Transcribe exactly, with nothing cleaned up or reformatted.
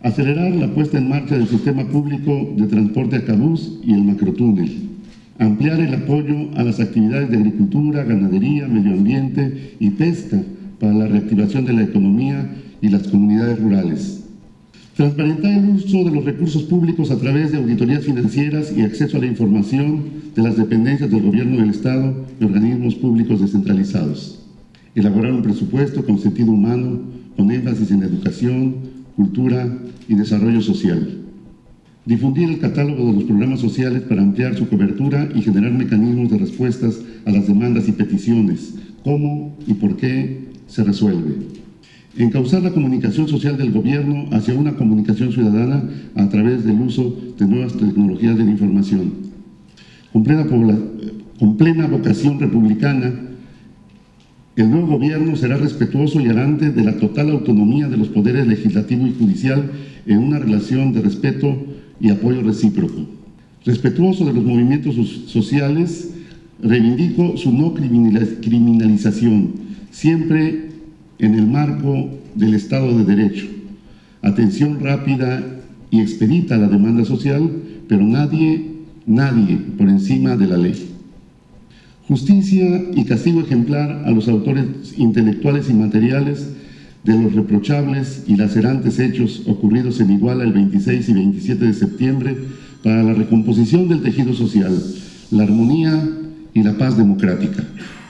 Acelerar la puesta en marcha del sistema público de transporte a cabús y el macrotúnel. Ampliar el apoyo a las actividades de agricultura, ganadería, medio ambiente y pesca para la reactivación de la economía y las comunidades rurales. Transparentar el uso de los recursos públicos a través de auditorías financieras y acceso a la información de las dependencias del Gobierno del Estado y organismos públicos descentralizados. Elaborar un presupuesto con sentido humano, con énfasis en educación, cultura y desarrollo social. Difundir el catálogo de los programas sociales para ampliar su cobertura y generar mecanismos de respuestas a las demandas y peticiones, cómo y por qué se resuelve. Encauzar la comunicación social del gobierno hacia una comunicación ciudadana a través del uso de nuevas tecnologías de la información. Con plena, con plena vocación republicana, el nuevo gobierno será respetuoso y garante de la total autonomía de los poderes legislativo y judicial en una relación de respeto y apoyo recíproco. Respetuoso de los movimientos sociales, reivindico su no criminalización, siempre en el marco del Estado de Derecho. Atención rápida y expedita a la demanda social, pero nadie, nadie por encima de la ley. Justicia y castigo ejemplar a los autores intelectuales y materiales de los reprochables y lacerantes hechos ocurridos en Iguala el veintiséis y veintisiete de septiembre para la recomposición del tejido social, la armonía y la paz democrática.